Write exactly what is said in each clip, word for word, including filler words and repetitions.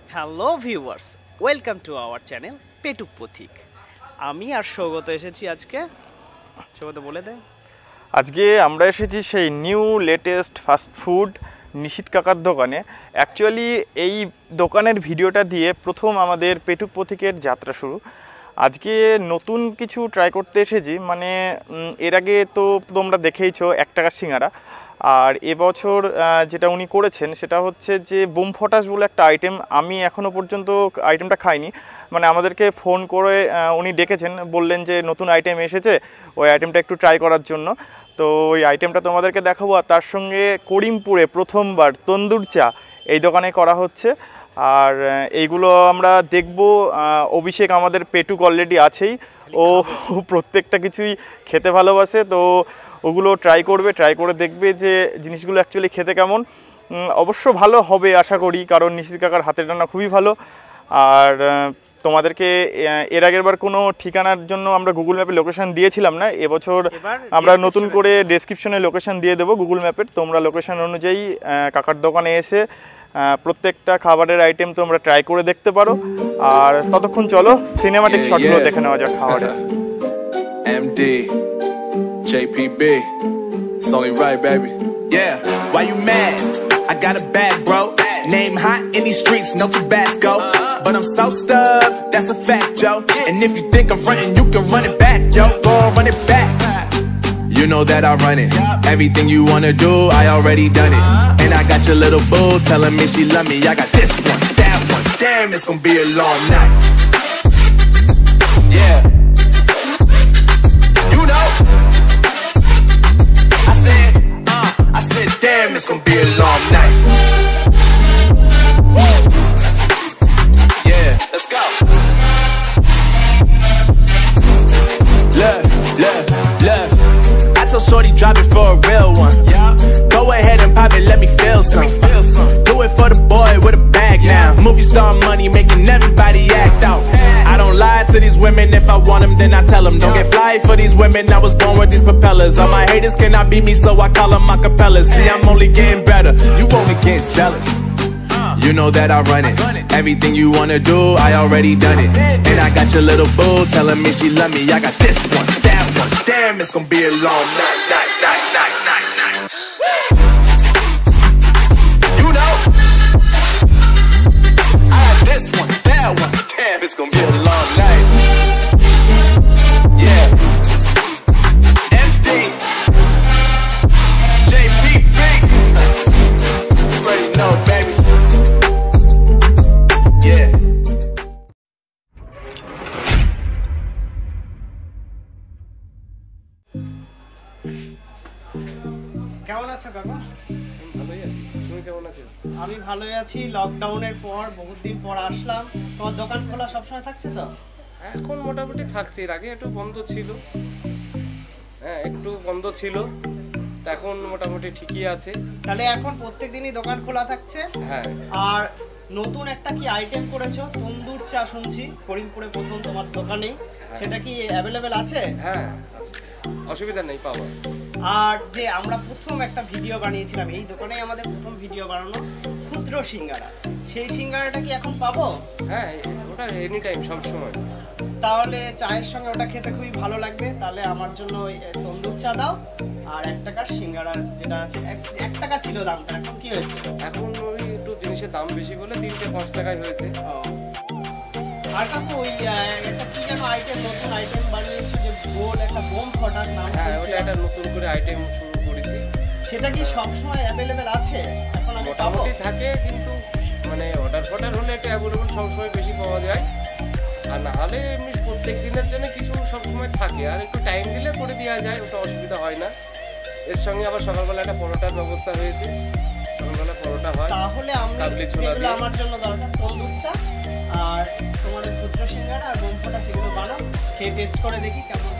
Hello viewers, welcome to our channel Petuk Pathik. আমি আর সৌগত এসেছি আজকে। সৌগত বলে দে। আজকে আমরা এসেছি সেই new latest fast food Nishith কাকার দোকানে। অ্যাকচুয়ালি এই দোকানের ভিডিওটা দিয়ে প্রথম আমাদের পেটুক পথিকের যাত্রা শুরু। আজকে নতুন কিছু ট্রাই করতে এসেছি, মানে এর আগে তো তোমরা দেখেইছো এক টাকার সিঙ্গারা, আর এবছর যেটা উনি করেছেন সেটা হচ্ছে যে বোম ফটাস বলে একটা আইটেম। আমি এখনও পর্যন্ত আইটেমটা খাইনি, মানে আমাদেরকে ফোন করে উনি ডেকেছেন, বললেন যে নতুন আইটেম এসেছে, ওই আইটেমটা একটু ট্রাই করার জন্য। তো ওই আইটেমটা তোমাদেরকে দেখাবো। আর তার সঙ্গে করিমপুরে প্রথমবার তন্দুর চা এই দোকানে করা হচ্ছে, আর এইগুলো আমরা দেখব। অভিষেক আমাদের পেটুক অলরেডি আছেই, ও প্রত্যেকটা কিছুই খেতে ভালোবাসে, তো ওগুলো ট্রাই করবে, ট্রাই করে দেখবে যে জিনিসগুলো অ্যাকচুয়ালি খেতে কেমন। অবশ্য ভালো হবে আশা করি, কারণ নিশীথ কাকার হাতের রান্না খুবই ভালো। আর তোমাদেরকে এর আগের বার কোনো ঠিকানার জন্য আমরা গুগল ম্যাপে লোকেশন দিয়েছিলাম না, এবছর আমরা নতুন করে ডেসক্রিপশনে লোকেশন দিয়ে দেবো গুগল ম্যাপের। তোমরা লোকেশন অনুযায়ী কাকার দোকানে এসে প্রত্যেকটা খাবারের আইটেম তোমরা ট্রাই করে দেখতে পারো। আর ততক্ষণ চলো সিনেমাটিক শটগুলো দেখে নেওয়া যাক খাবারের। MD J P B, it's only right, baby. Yeah, why you mad? I got a bag, bro. Name hot in these streets, no Tabasco. But I'm so stubbed, that's a fact, Joe. And if you think I'm frontin', you can run it back, yo. Go on, run it back. You know that I run it. Everything you wanna do, I already done it. And I got your little boo telling me she love me. I got this one, that one. Damn, it's gonna be a long night. Yeah. You know. I said, uh, I said, damn, it's gonna be a long night. Yeah, let's go. Look, look, look. I tell shorty drop it for a real one. Yeah. Go ahead and pop it, let me feel some. Let me feel some. Do it for the boy with a bag now. Movie star money making everybody act out. I don't lie to these women, if I want them then I tell them. Don't get fly for these women, I was born with these propellers. All my haters cannot beat me, so I call them acapellas. See, I'm only getting better, you only get jealous. You know that I run it. Everything you wanna do, I already done it. And I got your little boo telling me she love me. I got this one, that one. Damn, it's gonna be a long night, night, night, night, night, night. You know, I got this one, that one. Damn, it's gonna be a long night. Yeah. M D J P B. You already know, baby. Yeah. কেমন আছো কাকা? ভালোই আছি, তুমি কেমন আছো? আমি ভালোই আছি। লকডাউনের পর বহুত দিন পর আসলাম। তোমার দোকান খোলা সবসময় থাকছে তো? এখন মোটামুটি থাকছে, এর আগে একটু বন্ধ ছিল। হ্যাঁ, একটু বন্ধ ছিল, তা এখন মোটামুটি ঠিকই আছে। তাহলে এখন প্রত্যেক দিনই দোকান খোলা থাকছে। হ্যাঁ। আর নতুন একটা কি আইটেম করেছো, তন্দুর চা শুনছি করিমপুরে প্রথম তোমার দোকানেই, সেটা কি অ্যাভেলেবেল আছে? হ্যাঁ আছে, অসুবিধা নেই, পাবো। আর যে আমরা প্রথম একটা ভিডিও বানিয়েছিলাম, এই দোকানেই আমাদের প্রথম ভিডিও বানানো, ক্ষুদ্র সিঙ্গারা, সেই সিঙ্গারাটা কি এখন পাবো? হ্যাঁ, ওটা এনি টাইম, সব সময়। তাহলে চায়ের সঙ্গে ওটা খেতে খুবই ভালো লাগবে। তাহলে আমার জন্য ওই তন্দুর চা দাও, আর এক টাকার সিঙ্গারা যেটা আছে, এক টাকা ছিল দামটা, এখন কি হয়েছে? এখন ওই একটু জিনিসের দাম বেশি বলে তিনটে পাঁচ টাকায় হয়েছে। আর কাকু ওই একটা কি যেন আইটেম, নতুন আইটেম বানিয়েছি যে গোল একটা বোম ফটাস নাম। হ্যাঁ, ওটা একটা নতুন করে আইটেম শুরু করেছি। সেটা কি সবসময় অ্যাভেলেবেল আছে? এখন আমি পাবো? মোটামুটি থাকে, কিন্তু মানে অর্ডার ফর্ডার হলে এটা অ্যাভেলেবল সবসময় বেশি পাওয়া যায়। আর না হলে এমনি প্রত্যেক দিনের জন্য কিছু সবসময় থাকে, আর একটু টাইম দিলে করে দেওয়া যায়, ওটা অসুবিধা হয় না। এর সঙ্গে আবার সকালবেলা একটা পরোটার ব্যবস্থা হয়েছে, সকালবেলা পরোটা হয়। তাহলে আমি যেগুলো আমার জন্য দরকার, তন্দুর চা আর তোমার ক্ষুদ্র সিঙ্গারা আর বোম ফটা, সেগুলো বানাও, খেয়ে টেস্ট করে দেখি কেমন।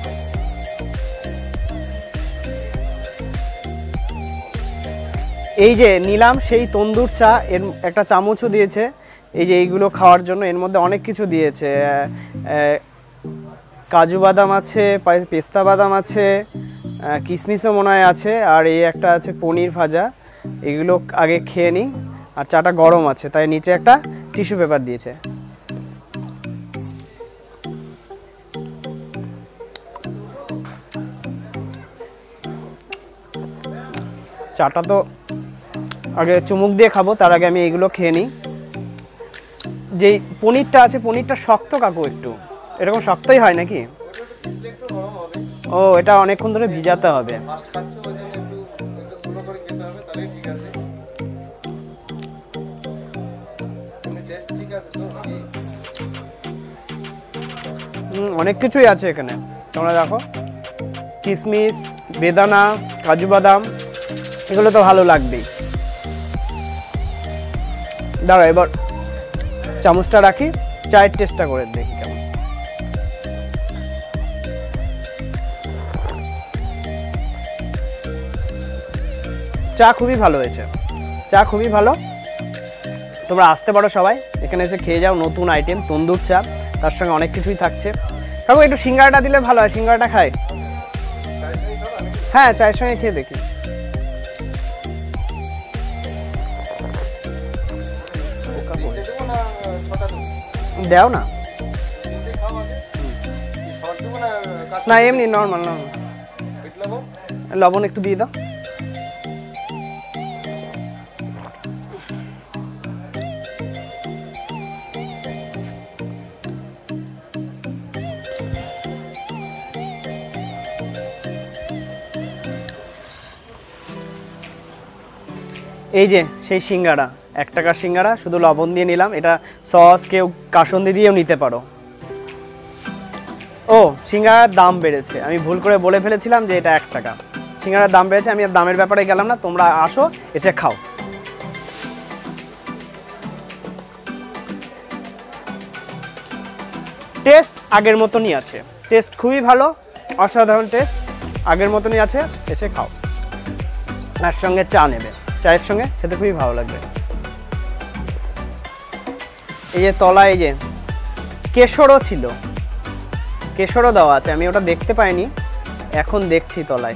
এই যে নিলাম সেই তন্দুর চা, এর একটা চামচও দিয়েছে। এই যে এইগুলো খাওয়ার জন্য এর মধ্যে অনেক কিছু দিয়েছে, কাজু বাদাম আছে, পেস্তা বাদাম আছে, কিশমিশও মনে হয় আছে, আর এই একটা আছে পনির ভাজা। এগুলো আগে খেয়ে নিই, আর চাটা গরম আছে, তাই নিচে একটা টিস্যু পেপার দিয়েছে। চাটা তো আগে চুমুক দিয়ে খাবো, তার আগে আমি এইগুলো খেয়ে নিই। যেই পনিরটা আছে, পনিরটা শক্ত কাকু, একটু এরকম শক্তই হয় নাকি? ও, এটা অনেকক্ষণ ধরে ভিজাতে হবে। অনেক কিছুই আছে এখানে, তোমরা দেখো, কিশমিশ, বেদানা, কাজু বাদাম, এগুলো তো ভালো লাগবেই। দাঁড়া, এবার চামচটা রাখি, চায়ের টেস্টটা করে দেখি কেমন। চা খুবই ভালো হয়েছে, চা খুবই ভালো। তোমরা আসতে পারো সবাই, এখানে এসে খেয়ে যাও। নতুন আইটেম তন্দুর চা, তার সঙ্গে অনেক কিছুই থাকছে। কাকু একটু সিঙ্গাড়াটা দিলে ভালো হয়, সিঙ্গাড়াটা খাই। হ্যাঁ, চায়ের সঙ্গে খেয়ে দেখি। দাও না, না এমনি নর্মাল নর্মাল। লবণ একটু দিয়ে দাও। এই যে সেই সিঙ্গাড়া, এক টাকার সিঙ্গাড়া, শুধু লবণ দিয়ে নিলাম। এটা সস কেউ কাসন্দি দিয়েও নিতে পারো। ও, সিঙ্গাড়ার দাম বেড়েছে, আমি ভুল করে বলে ফেলেছিলাম যে এটা এক টাকা। সিঙ্গাড়ার দাম বেড়েছে, আমি আর দামের ব্যাপারে গেলাম না। তোমরা আসো, এসে খাও। টেস্ট আগের মতনই আছে, টেস্ট খুবই ভালো, অসাধারণ টেস্ট, আগের মতনই আছে। এসে খাও, তার সঙ্গে চা নেবে, চায়ের সঙ্গে খেতে খুবই ভালো লাগবে। এই যে তলায় এই যে কেশরও ছিল, কেশরও দেওয়া আছে, আমি ওটা দেখতে পাইনি, এখন দেখছি তলায়।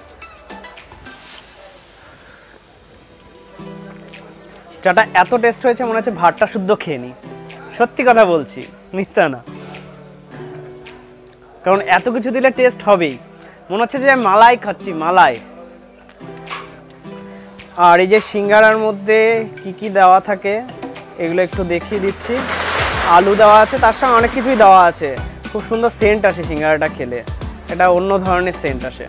চাটা এত টেস্ট হয়েছে, মনে হচ্ছে ভাতটা শুদ্ধ খেয়ে নি। সত্যি কথা বলছি, মিথ্যা না, কারণ এত কিছু দিলে টেস্ট হবেই। মনে হচ্ছে যে মালাই খাচ্ছি, মালাই। আর এই যে সিঙ্গারার মধ্যে কি কি দেওয়া থাকে এগুলো একটু দেখিয়ে দিচ্ছি। আলু দেওয়া আছে, তার সঙ্গে অনেক কিছুই দেওয়া আছে। খুব সুন্দর সেন্ট আসে সিঙ্গারাটা খেলে, এটা অন্য ধরনের সেন্ট আসে।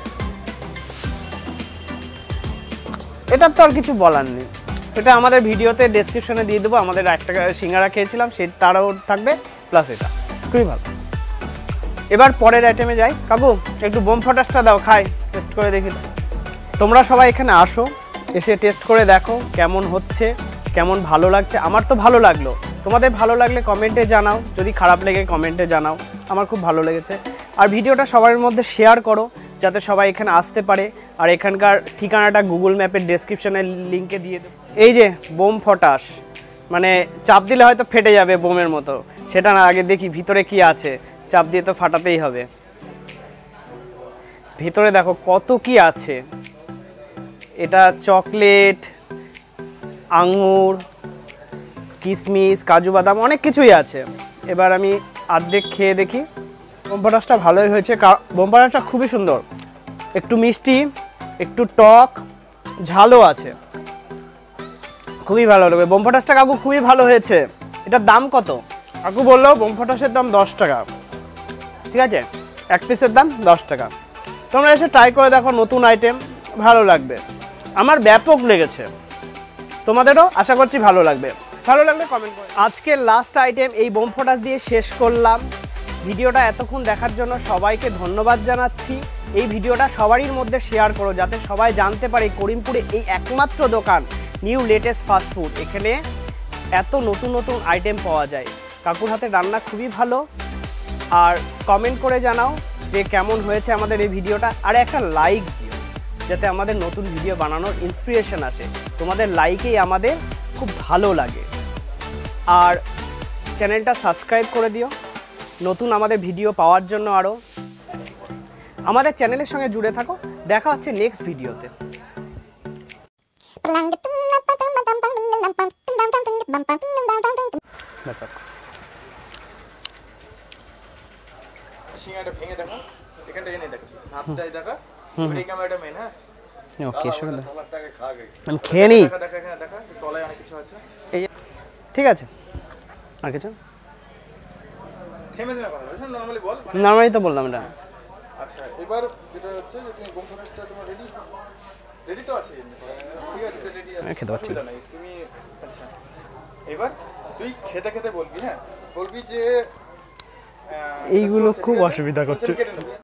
এটার তো আর কিছু বলার নেই, এটা আমাদের ভিডিওতে ডেসক্রিপশনে দিয়ে দেবো। আমাদের এক টাকা সিঙ্গারা খেয়েছিলাম, সে তারাও থাকবে, প্লাস এটা খুবই ভালো। এবার পরের আইটেমে যাই। কাকু একটু বোম ফটাসটা দাও, খাই, টেস্ট করে দেখি। তোমরা সবাই এখানে আসো, এসে টেস্ট করে দেখো কেমন হচ্ছে, কেমন ভালো লাগছে। আমার তো ভালো লাগলো, তোমাদের ভালো লাগলে কমেন্টে জানাও, যদি খারাপ লেগে কমেন্টে জানাও। আমার খুব ভালো লেগেছে। আর ভিডিওটা সবার মধ্যে শেয়ার করো, যাতে সবাই এখানে আসতে পারে। আর এখানকার ঠিকানাটা গুগল ম্যাপের ডেসক্রিপশনের লিঙ্কে দিয়ে দেবো। এই যে বোম ফটাস, মানে চাপ দিলে হয়তো ফেটে যাবে বোমের মতো, সেটা না, আগে দেখি ভিতরে কি আছে। চাপ দিয়ে তো ফাটাতেই হবে। ভিতরে দেখো কত কি আছে। এটা চকলেট, আঙুর, কিশমিশ, কাজু বাদাম, অনেক কিছুই আছে। এবার আমি অর্ধেক খেয়ে দেখি। বোম ফটাসটা ভালোই হয়েছে, বোম ফটাসটা খুবই সুন্দর, একটু মিষ্টি, একটু টক, ঝালও আছে, খুবই ভালো লাগবে। বোম ফটাসটা কাকু খুবই ভালো হয়েছে। এটার দাম কত? কাকু বললো বোম ফটাসের দাম দশ টাকা, ঠিক আছে, এক পিসের দাম দশ টাকা। তোমরা এসে ট্রাই করে দেখো, নতুন আইটেম, ভালো লাগবে। আমার ব্যাপক লেগেছে, তোমাদেরও আশা করছি ভালো লাগবে। ভালো লাগলে কমেন্ট করো। আজকের লাস্ট আইটেম এই বোম ফটাস দিয়ে শেষ করলাম। ভিডিওটা এতক্ষণ দেখার জন্য সবাইকে ধন্যবাদ জানাচ্ছি। এই ভিডিওটা সবারই মধ্যে শেয়ার করো, যাতে সবাই জানতে পারে করিমপুরে এই একমাত্র দোকান নিউ লেটেস্ট ফাস্টফুড। এখানে এত নতুন নতুন আইটেম পাওয়া যায়। কাকুর হাতে রান্না খুবই ভালো। আর কমেন্ট করে জানাও যে কেমন হয়েছে আমাদের এই ভিডিওটা। আর একটা লাইক দিও, যাতে আমাদের নতুন ভিডিও বানানোর ইন্সপিরেশন আসে। তোমাদের লাইকেই আমাদের খুব ভালো লাগে। আর চ্যানেলটা সাবস্ক্রাইব করে দিও নতুন আমাদের ভিডিও পাওয়ার জন্য। আরও আমাদের চ্যানেলের সঙ্গে জুড়ে থাকো। দেখা হচ্ছে নেক্সট ভিডিওতে। That's all. সিঙ্গাটা ভেঙে দেখা, এখানটা এনে দেখা, হাতটাই দেখা, এবার এই ক্যামেরাটা মেন, হ্যাঁ? ওকে শুরু দাও তলারটাকে খা গে আমি খেয়ে নিই দেখা দেখা এখানে দেখা, তলায় অনেক কিছু আছে। এই যে- ঠিক আছে আর কিছু থেমে থেমে কথা বল, নর্মালি বল। মানে নর্মালি তো বললাম এটা আচ্ছা, এবার যেটা হচ্ছে যে তুমি গোমফারেটটা তোমার রেডি রেডি তো আছে, ঠিক আছে রেডি আছে, আমি খেতে পারছি। অসুবিধা নাই। তুমি আচ্ছা, এবার তুই খেতে খেতে বলবি, হ্যাঁ বলবি যে আহ, এইগুলো চলছে, খুব ঠিক আছে? অসুবিধা চলছে, করছে। কেটে নেবো।